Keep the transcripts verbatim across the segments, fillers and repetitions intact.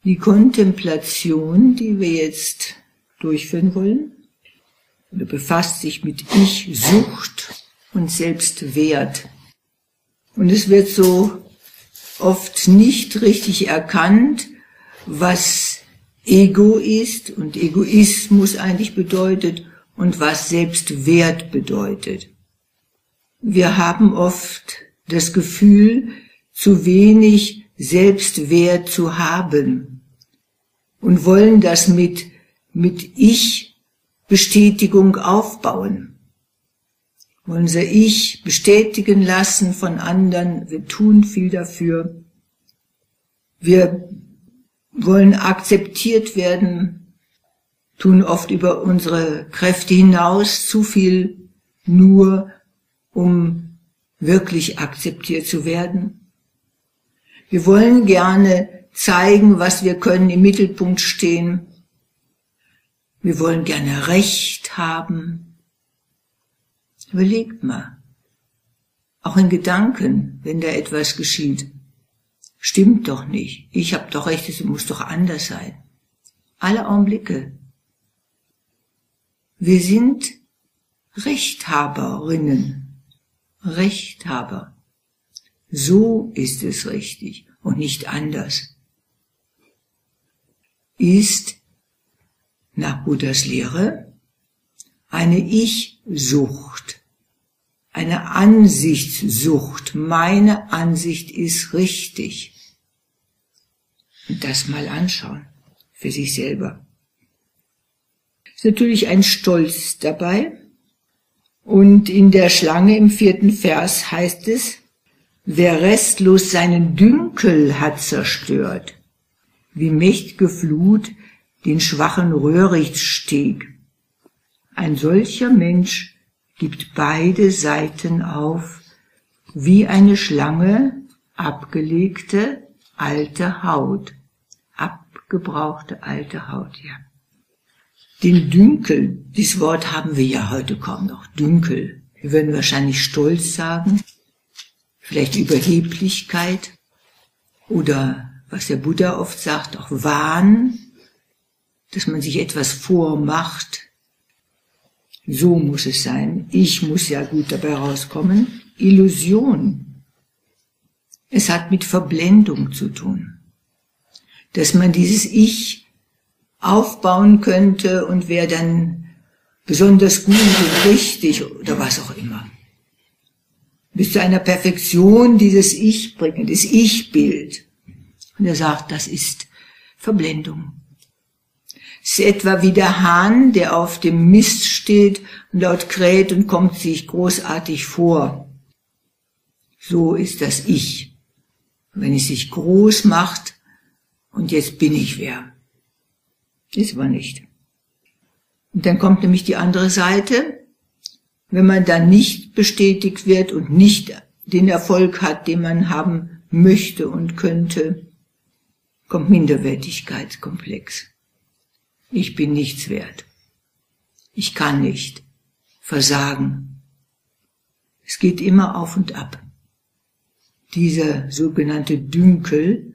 Die Kontemplation, die wir jetzt durchführen wollen, befasst sich mit Ich-Sucht und Selbstwert. Und es wird so oft nicht richtig erkannt, was Ego ist und Egoismus eigentlich bedeutet und was Selbstwert bedeutet. Wir haben oft das Gefühl, zu wenig Selbstwert zu haben und wollen das mit, mit Ich-Bestätigung aufbauen. Wollen unser Ich bestätigen lassen von anderen, wir tun viel dafür. Wir wollen akzeptiert werden, tun oft über unsere Kräfte hinaus zu viel, nur um wirklich akzeptiert zu werden. Wir wollen gerne zeigen, was wir können, im Mittelpunkt stehen. Wir wollen gerne Recht haben. Überlegt mal, auch in Gedanken, wenn da etwas geschieht. Stimmt doch nicht, ich habe doch Recht, es muss doch anders sein. Alle Augenblicke. Wir sind Rechthaberinnen, Rechthaber. So ist es richtig und nicht anders. Ist nach Buddhas Lehre eine Ich-Sucht, eine Ansichtssucht. Meine Ansicht ist richtig. Und das mal anschauen, für sich selber. Ist natürlich ein Stolz dabei. Und in der Schlange im vierten Vers heißt es, wer restlos seinen Dünkel hat zerstört, wie mächt'ge Flut den schwachen Röhrichtsteg. Ein solcher Mensch gibt beide Seiten auf, wie eine Schlange abgelegte alte Haut. Abgebrauchte alte Haut, ja. Den Dünkel, dieses Wort haben wir ja heute kaum noch, Dünkel. Wir würden wahrscheinlich Stolz sagen, vielleicht Überheblichkeit oder, was der Buddha oft sagt, auch Wahn, dass man sich etwas vormacht. So muss es sein. Ich muss ja gut dabei rauskommen. Illusion. Es hat mit Verblendung zu tun. Dass man dieses Ich aufbauen könnte und wäre dann besonders gut und richtig oder was auch immer. Bis zu einer Perfektion dieses Ich bringen, das Ich-Bild. Und er sagt, das ist Verblendung. Es ist etwa wie der Hahn, der auf dem Mist steht und laut kräht und kommt sich großartig vor. So ist das Ich. Wenn es sich groß macht und jetzt bin ich wer. Ist aber nicht. Und dann kommt nämlich die andere Seite. Wenn man dann nicht bestätigt wird und nicht den Erfolg hat, den man haben möchte und könnte, kommt Minderwertigkeitskomplex. Ich bin nichts wert. Ich kann nicht. Versagen. Es geht immer auf und ab. Dieser sogenannte Dünkel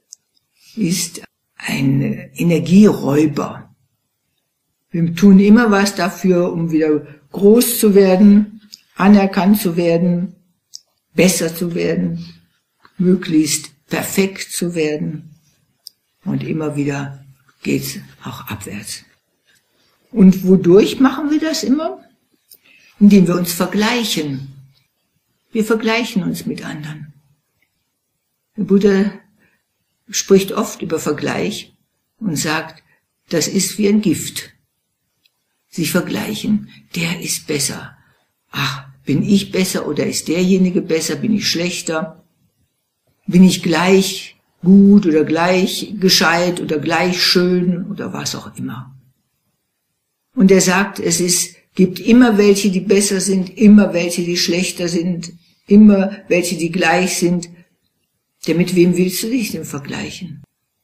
ist ein Energieräuber. Wir tun immer was dafür, um wieder groß zu werden, anerkannt zu werden, besser zu werden, möglichst perfekt zu werden. Und immer wieder geht's auch abwärts. Und wodurch machen wir das immer? Indem wir uns vergleichen. Wir vergleichen uns mit anderen. Der Buddha spricht oft über Vergleich und sagt, das ist wie ein Gift. Sich vergleichen, der ist besser. Ach, bin ich besser oder ist derjenige besser? Bin ich schlechter? Bin ich gleich gut oder gleich gescheit oder gleich schön oder was auch immer? Und er sagt, es ist, gibt immer welche, die besser sind, immer welche, die schlechter sind, immer welche, die gleich sind. Denn mit wem willst du dich denn vergleichen?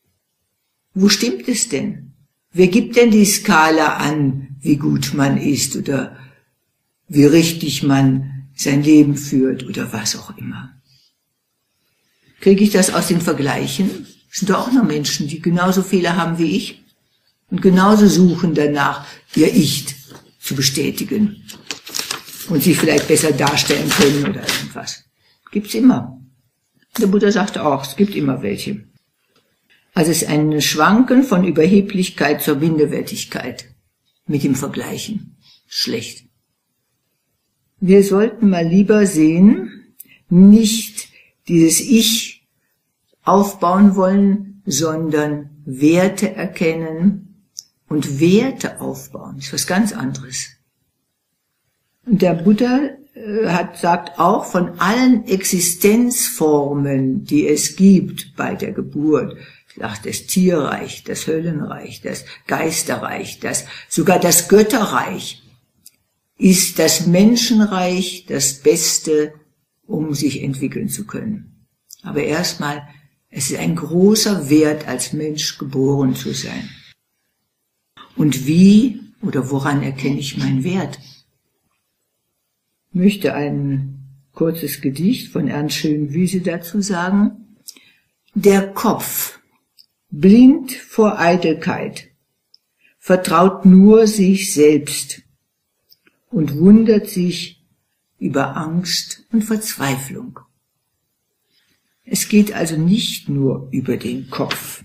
Wo stimmt es denn? Wer gibt denn die Skala an, wie gut man ist oder wie richtig man sein Leben führt oder was auch immer? Kriege ich das aus den Vergleichen? Das sind doch auch nur Menschen, die genauso Fehler haben wie ich und genauso suchen danach, ihr Ich zu bestätigen und sich vielleicht besser darstellen können oder irgendwas. Gibt's immer. Der Buddha sagt auch, es gibt immer welche. Also es ist ein Schwanken von Überheblichkeit zur Minderwertigkeit mit dem Vergleichen. Schlecht. Wir sollten mal lieber sehen, nicht dieses Ich aufbauen wollen, sondern Werte erkennen und Werte aufbauen. Das ist was ganz anderes. Und der Buddha äh, hat, sagt auch, von allen Existenzformen, die es gibt bei der Geburt, sagt das Tierreich, das Höllenreich, das Geisterreich, das, sogar das Götterreich, ist das Menschenreich das Beste, um sich entwickeln zu können. Aber erstmal, es ist ein großer Wert, als Mensch geboren zu sein. Und wie oder woran erkenne ich meinen Wert? Ich möchte ein kurzes Gedicht von Ernst Schönwiese dazu sagen. Der Kopf, blind vor Eitelkeit, vertraut nur sich selbst und wundert sich über Angst und Verzweiflung. Es geht also nicht nur über den Kopf.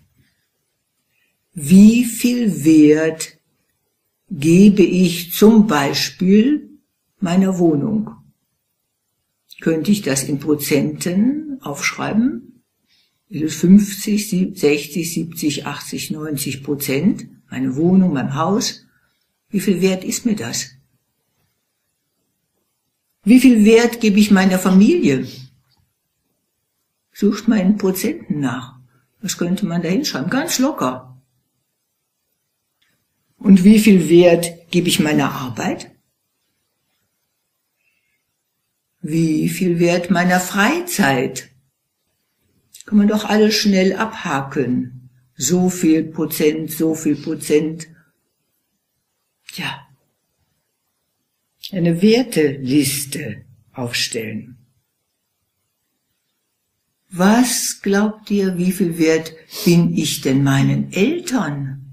Wie viel Wert gebe ich zum Beispiel meiner Wohnung? Könnte ich das in Prozenten aufschreiben? Ist es fünfzig, sechzig, siebzig, achtzig, neunzig Prozent? Meine Wohnung, mein Haus? Wie viel Wert ist mir das? Wie viel Wert gebe ich meiner Familie? Sucht mal in Prozenten nach. Was könnte man da hinschreiben? Ganz locker. Und wie viel Wert gebe ich meiner Arbeit? Wie viel Wert meiner Freizeit? Kann man doch alles schnell abhaken. So viel Prozent, so viel Prozent. Tja. Eine Werteliste aufstellen. Was glaubt ihr, wie viel wert bin ich denn meinen Eltern?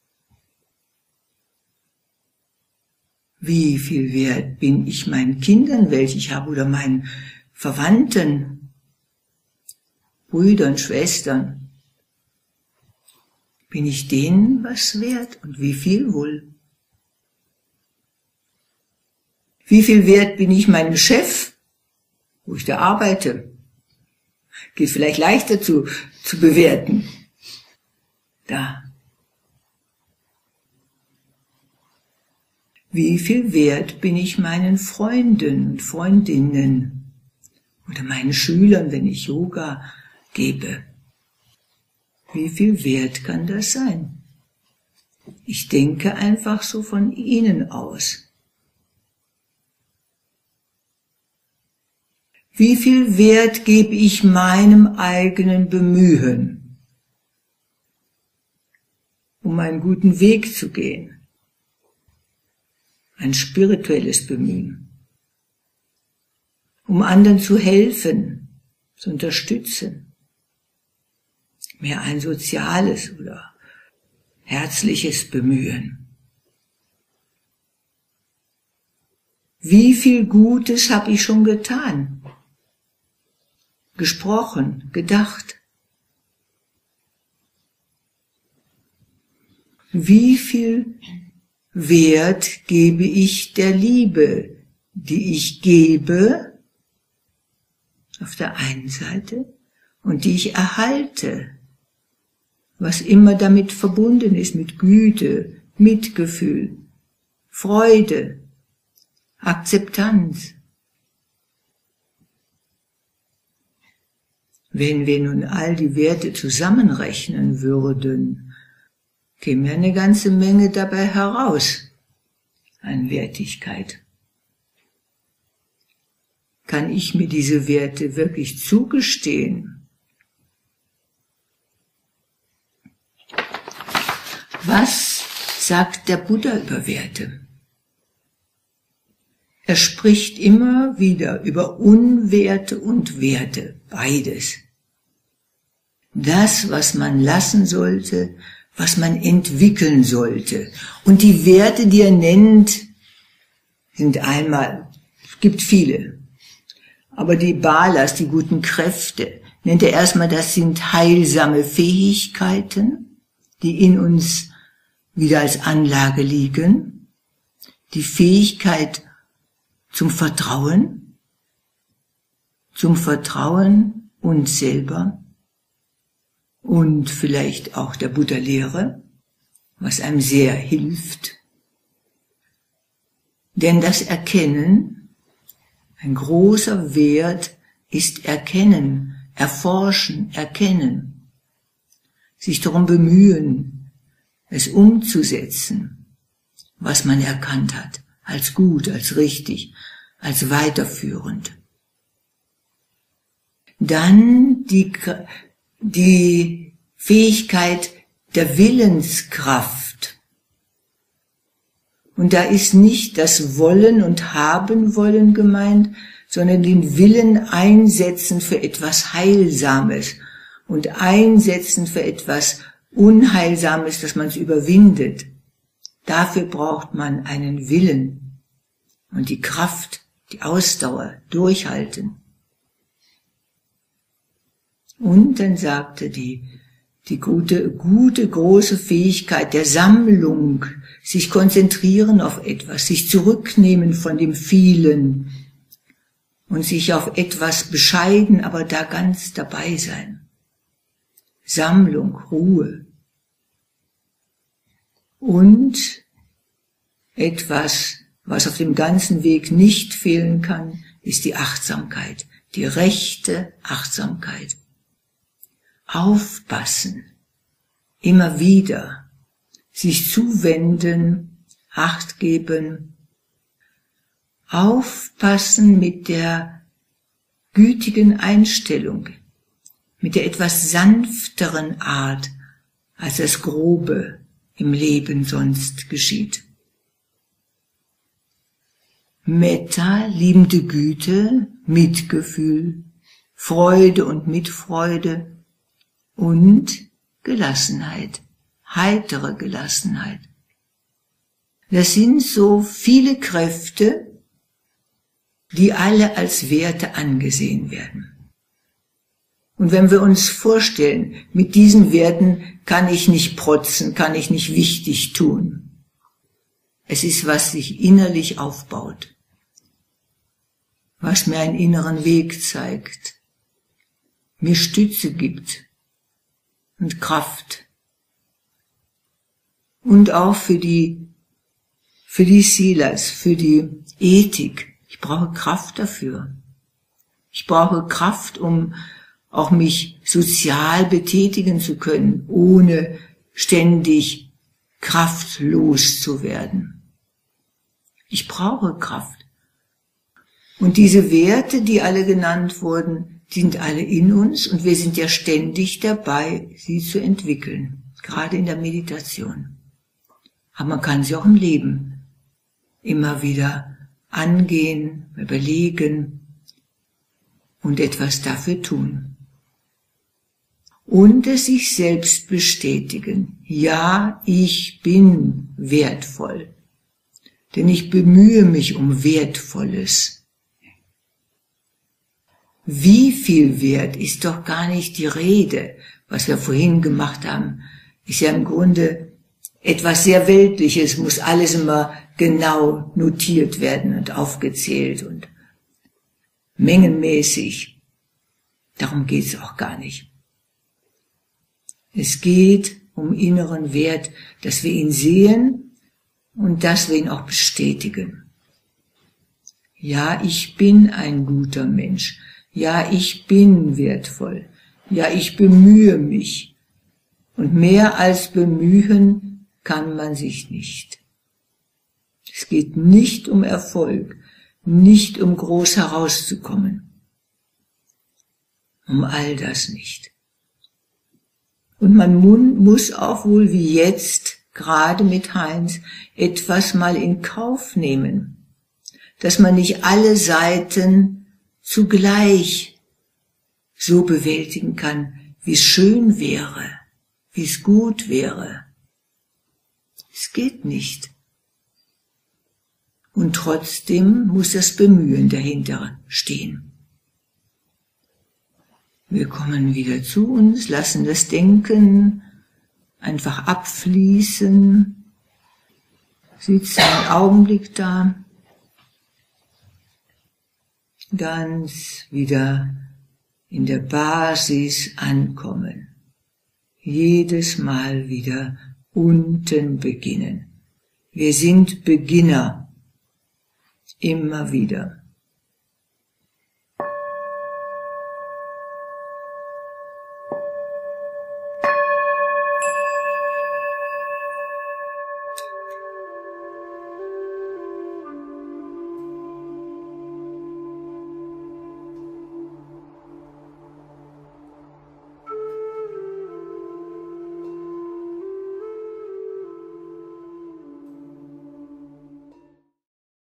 Wie viel wert bin ich meinen Kindern, welche ich habe, oder meinen Verwandten, Brüdern, Schwestern? Bin ich denen was wert und wie viel wohl? Wie viel wert bin ich meinem Chef, wo ich da arbeite? Geht vielleicht leichter zu, zu bewerten. Da. Wie viel wert bin ich meinen Freunden und Freundinnen oder meinen Schülern, wenn ich Yoga gebe? Wie viel wert kann das sein? Ich denke einfach so von ihnen aus. Wie viel Wert gebe ich meinem eigenen Bemühen, um einen guten Weg zu gehen? Ein spirituelles Bemühen, um anderen zu helfen, zu unterstützen. Mehr ein soziales oder herzliches Bemühen. Wie viel Gutes habe ich schon getan? Gesprochen, gedacht. Wie viel Wert gebe ich der Liebe, die ich gebe, auf der einen Seite, und die ich erhalte, was immer damit verbunden ist, mit Güte, Mitgefühl, Freude, Akzeptanz. Wenn wir nun all die Werte zusammenrechnen würden, käme ja eine ganze Menge dabei heraus an Wertigkeit. Kann ich mir diese Werte wirklich zugestehen? Was sagt der Buddha über Werte? Er spricht immer wieder über Unwerte und Werte, beides. das, was man lassen sollte, was man entwickeln sollte. Und die Werte, die er nennt, sind einmal, es gibt viele, aber die Balas, die guten Kräfte, nennt er erstmal, das sind heilsame Fähigkeiten, die in uns wieder als Anlage liegen. Die Fähigkeit zum Vertrauen, zum Vertrauen uns selber und vielleicht auch der Buddha-Lehre, was einem sehr hilft. Denn das Erkennen, ein großer Wert ist Erkennen, Erforschen, Erkennen, sich darum bemühen, es umzusetzen, was man erkannt hat, als gut, als richtig, als weiterführend. Dann die, die Fähigkeit der Willenskraft. Und da ist nicht das Wollen und Haben wollen gemeint, sondern den Willen einsetzen für etwas Heilsames und einsetzen für etwas Unheilsames, dass man es überwindet. Dafür braucht man einen Willen und die Kraft, die Ausdauer, durchhalten. Und dann sagte die, die gute, gute, große Fähigkeit der Sammlung, sich konzentrieren auf etwas, sich zurücknehmen von dem Vielen und sich auf etwas bescheiden, aber da ganz dabei sein. Sammlung, Ruhe. Und etwas, was auf dem ganzen Weg nicht fehlen kann, ist die Achtsamkeit, die rechte Achtsamkeit. Aufpassen, immer wieder, sich zuwenden, Acht geben, aufpassen mit der gütigen Einstellung, mit der etwas sanfteren Art, als das Grobe im Leben sonst geschieht. Metta, liebende Güte, Mitgefühl, Freude und Mitfreude und Gelassenheit, heitere Gelassenheit. Das sind so viele Kräfte, die alle als Werte angesehen werden. Und wenn wir uns vorstellen, mit diesen Werten kann ich nicht protzen, kann ich nicht wichtig tun. Es ist, was sich innerlich aufbaut, was mir einen inneren Weg zeigt, mir Stütze gibt und Kraft. Und auch für die, für die Silas, für die Ethik. Ich brauche Kraft dafür. Ich brauche Kraft, um auch mich sozial betätigen zu können, ohne ständig kraftlos zu werden. Ich brauche Kraft. Und diese Werte, die alle genannt wurden, sind alle in uns und wir sind ja ständig dabei, sie zu entwickeln, gerade in der Meditation. Aber man kann sie auch im Leben immer wieder angehen, überlegen und etwas dafür tun. Und es sich selbst bestätigen. Ja, ich bin wertvoll, denn ich bemühe mich um Wertvolles. Wie viel Wert ist doch gar nicht die Rede, was wir vorhin gemacht haben, ist ja im Grunde etwas sehr Weltliches, muss alles immer genau notiert werden und aufgezählt und mengenmäßig. Darum geht's auch gar nicht. Es geht um inneren Wert, dass wir ihn sehen und dass wir ihn auch bestätigen. Ja, ich bin ein guter Mensch. Ja, ich bin wertvoll. Ja, ich bemühe mich. Und mehr als bemühen kann man sich nicht. Es geht nicht um Erfolg, nicht um groß herauszukommen. Um all das nicht. Und man muss auch wohl wie jetzt, gerade mit Heinz, etwas mal in Kauf nehmen, dass man nicht alle Seiten zugleich so bewältigen kann, wie es schön wäre, wie es gut wäre. Es geht nicht. Und trotzdem muss das Bemühen dahinter stehen. Wir kommen wieder zu uns, lassen das Denken einfach abfließen, sitzen einen Augenblick da, ganz wieder in der Basis ankommen, jedes Mal wieder unten beginnen. Wir sind Beginner, immer wieder.